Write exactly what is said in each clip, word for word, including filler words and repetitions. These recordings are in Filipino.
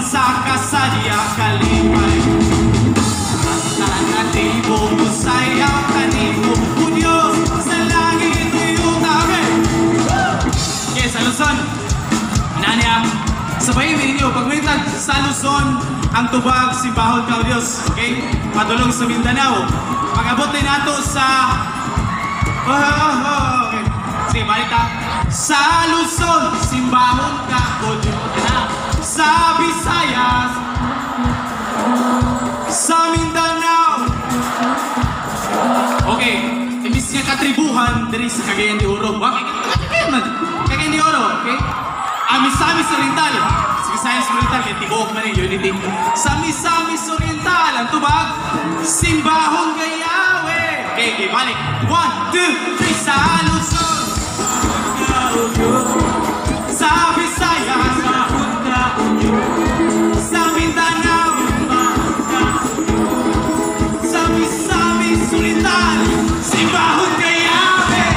sa kasadya kalipay. Tanatibo mo sayaw kanimo, o Diyos sa langit tuyong tabi. Okay, sa Luzon, inaniya, sabayin ninyo, pag may tag sa Luzon, ang tubag, simbahon ka o Diyos. Okay? Padulong sa Mindanao. Pag-abot din nato sa... Oh, oh, oh. Okay. Sige, balik ka. Sa Luzon, simbahon ka o Diyos. Sa Visayas, sa Mindanao. Okay, imbis nga katribuhan, diri sa Cagayan de Oro. Okay, Cagayan man. Cagayan de Oro, okay? Amis-amis Oriental. Sa Visayas Oriental, kaya tigook na rin, unity. Sa Misamis Oriental, ang tubag, simbahon ka Yahweh. Okay, okay, balik. One, two, three, sa Luzon. Sa Visayas, sa Mindanao, sa Misamis Oriental, simbahon ka Yahweh.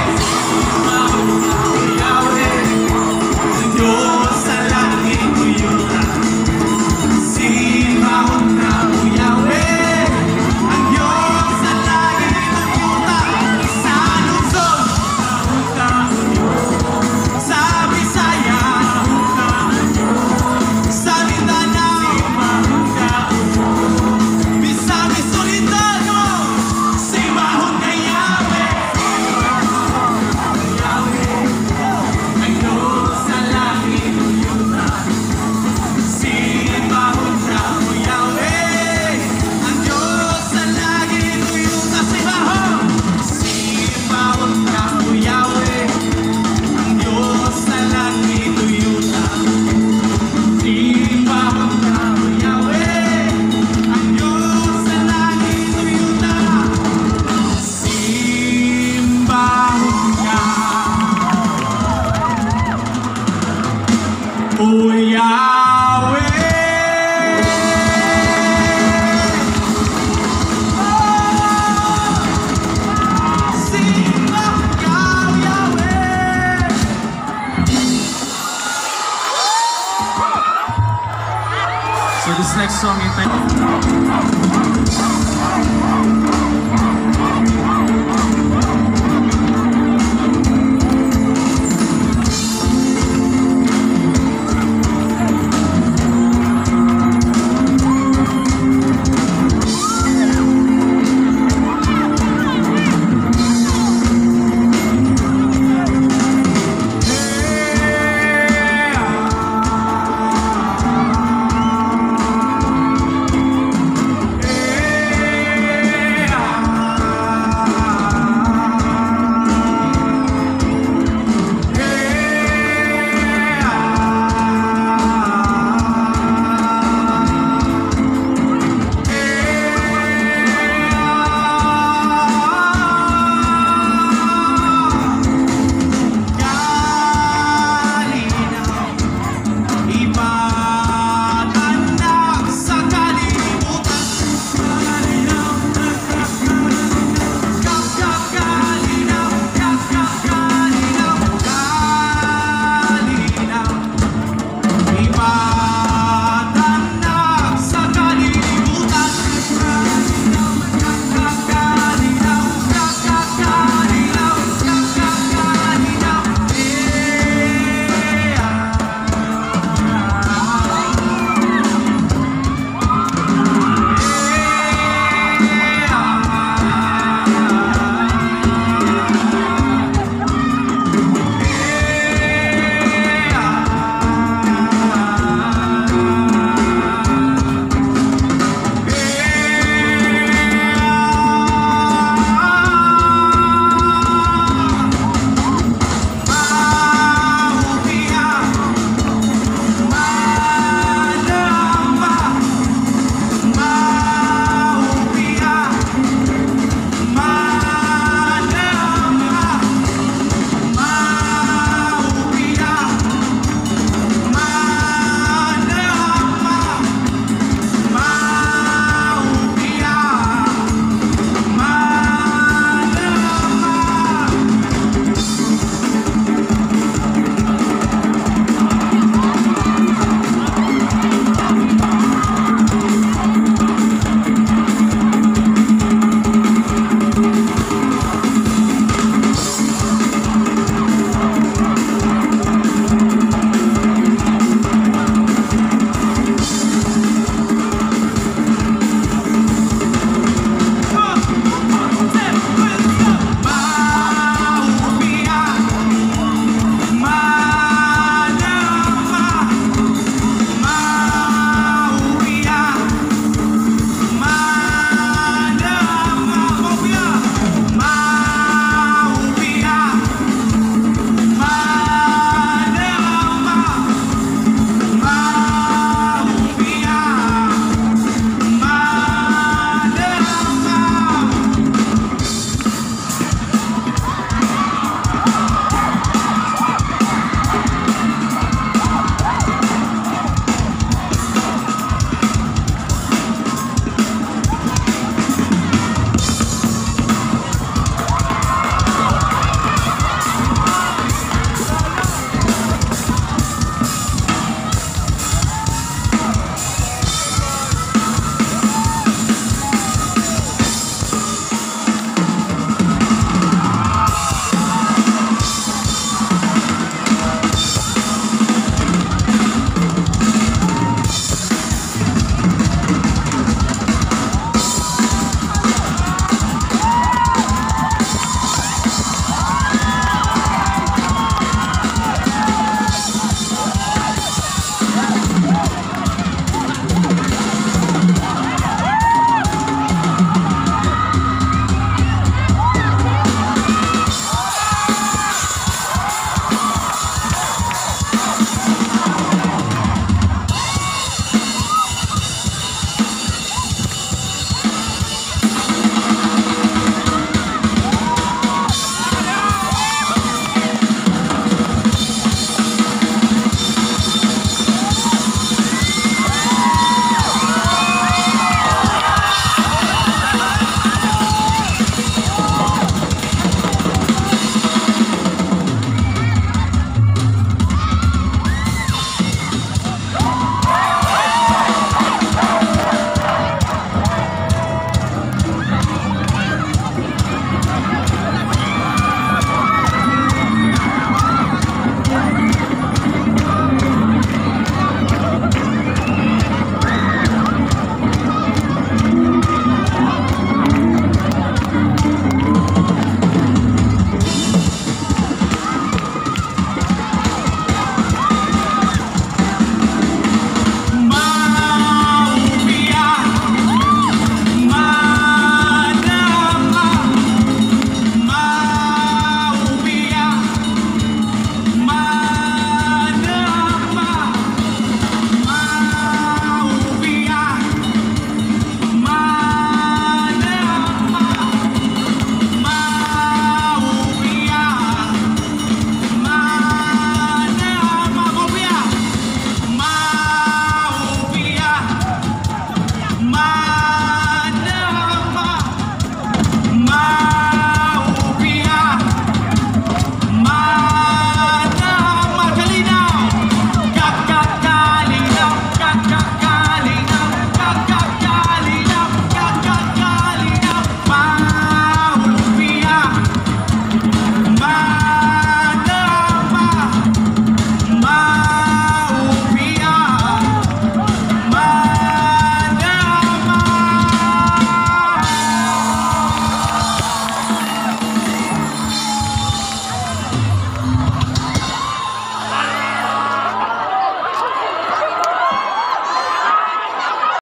Yahweh, ang Diyos sa langit tuyuta. Simbahon ka o Yahweh, ang Diyos sa langit tuyuta. Sa Luzon, sa Visayas, sa Mindanao, Misamis Oriental, simbahon ka Yahweh. Yahweh, ang Diyos sa langit tuyuta. Simbahon ka o Yahweh, ang Diyos sa langit tuyuta. Simbahon, simbahon ka o Yahweh, ang Diyos sa langit tuyuta. Simbahon ka o Yahweh, ang Diyos sa langit tuyuta. Simbahon ka o Yahweh. Simbahon ka o Yahweh. So this next song,